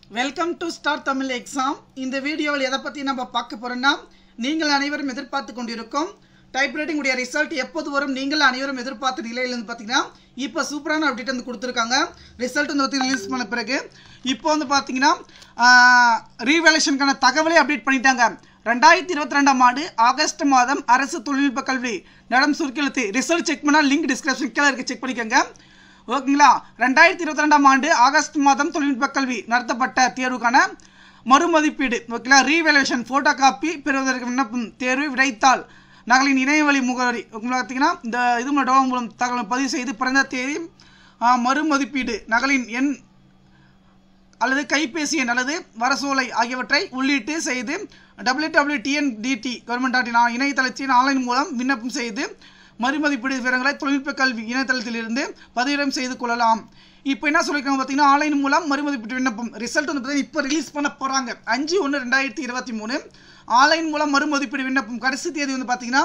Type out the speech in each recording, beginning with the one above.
Welcome to star Tamil exam. இந்த வீடியோவில் எதை பற்றி நம்ம பார்க்க போகிறோம்னா, நீங்கள் அனைவரும் எதிர்பார்த்து கொண்டிருக்கும் டைப்ரைட்டிங் உடைய ரிசல்ட் எப்போது வரும் நீங்கள் அனைவரும் எதிர்பார்த்த நிலையில் வந்து பார்த்தீங்கன்னா இப்போ சூப்பரான அப்டேட் வந்து கொடுத்துருக்காங்க. ரிசல்ட் வந்து பற்றி ரிலீஸ் பண்ண பிறகு இப்போ வந்து பார்த்தீங்கன்னா ரீவேலேஷனுக்கான தகவலே அப்டேட் பண்ணிட்டாங்க. 2022ஆம் ஆண்டு ஆகஸ்ட் மாதம் அரசு தொழில்நுட்ப கல்வி நடம் சுருக்கெழுத்து ரிசல்ட் செக் பண்ணால் லிங்க் டிஸ்கிரிப்ஷன் கீழே இருக்குது, செக் பண்ணிக்கோங்க. ஓகேங்களா. 2022ஆம் ஆண்டு ஆகஸ்ட் மாதம் தொழில்நுட்ப கல்வி நடத்தப்பட்ட தேர்வுக்கான மறுமதிப்பீடு, ஓகேங்களா, ரீவேலேஷன், ஃபோட்டோ காப்பி பெறுவதற்கு விண்ணப்பம், தேர்வு விடைத்தாள் நகலின் இணையவழி முகவரி, ஓகேங்களா. பார்த்தீங்கன்னா இந்த இது மூலம் தகவல் பதிவு செய்து பிறந்த தேதி, மறுமதிப்பீடு நகலின் எண் அல்லது கைபேசி எண் அல்லது வரசோலை ஆகியவற்றை உள்ளீட்டு செய்து www.tndt government.in இணையதளத்தின் ஆன்லைன் மூலம் விண்ணப்பம் செய்து மறுமதிப்பீடு விவரங்களை தொழில்நுட்ப கல்வி இணையதளத்திலிருந்து பதிவிடம் செய்து கொள்ளலாம். இப்போ என்ன சொல்லியிருக்காங்க பார்த்தீங்கன்னா, ஆன்லைன் மூலம் மறுமதிப்பீட்டு விண்ணப்பம் ரிசல்ட் வந்து பார்த்தீங்கன்னா இப்போ ரிலீஸ் பண்ண போகிறாங்க. 5/1/2023 ஆன்லைன் மூலம் மறுமதிப்பீடு விண்ணப்பம் கடைசி தேதி வந்து பார்த்தீங்கன்னா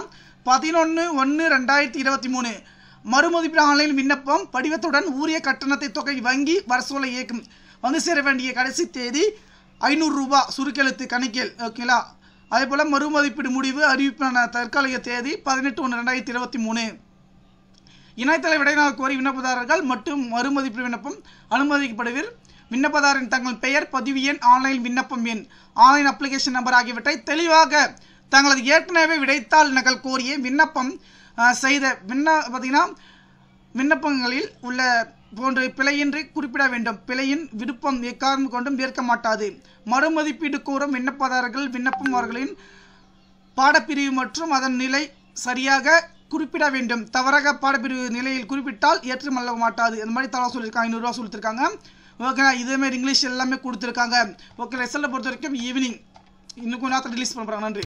11/1/2023. மறுமதிப்பீடு ஆன்லைன் விண்ணப்பம் படிவத்துடன் உரிய கட்டணத்தை தொகை வங்கி வரசோலை இயக்கும் வந்து சேர வேண்டிய கடைசி தேதி 500 ரூபாய் சுருக்கெழுத்து கணக்கியல், ஓகேங்களா. அதே போல் மறுமதிப்பீடு முடிவு அறிவிப்பான தற்காலிக தேதி 18/1/2023. இணையதள விடையினால் கோரி விண்ணப்பதாரர்கள் மற்றும் மறுமதிப்பீடு விண்ணப்பம் அனுமதிக்கப்படுவர். விண்ணப்பதாரின் தங்கள் பெயர், பதிவு எண், ஆன்லைன் விண்ணப்பம் எண், ஆன்லைன் அப்ளிகேஷன் நம்பர் ஆகியவற்றை தெளிவாக தங்களது ஏற்கனவே விடைத்தாள் நகல் கோரிய விண்ணப்பம் செய்த பார்த்தீங்கன்னா விண்ணப்பங்களில் உள்ள போன்ற பிழையின்றி குறிப்பிட வேண்டும். பிழையின் விருப்பம் எக்காரணம் கொண்டும் ஏற்க மாட்டாது. மறுமதிப்பீடு கோரும் விண்ணப்பதாரர்கள் விண்ணப்பம் அவர்களின் பாடப்பிரிவு மற்றும் அதன் நிலை சரியாக குறிப்பிட வேண்டும். தவறாக பாடப்பிரிவு நிலையில் குறிப்பிட்டால் ஏற்றுமல்ல மாட்டாது. இந்த மாதிரி தகவல் சொல்லியிருக்காங்க. 500 ரூபா சொல்லியிருக்காங்க. ஓகேங்களா. இதேமாதிரி இங்கிலீஷ் எல்லாமே கொடுத்துருக்காங்க. ஓகே. ரிசல்ட்டை பொறுத்த வரைக்கும் ஈவினிங் இன்னும் கொஞ்சம் நேரத்தில் ரிலீஸ் பண்ணுறாங்க. நன்றி.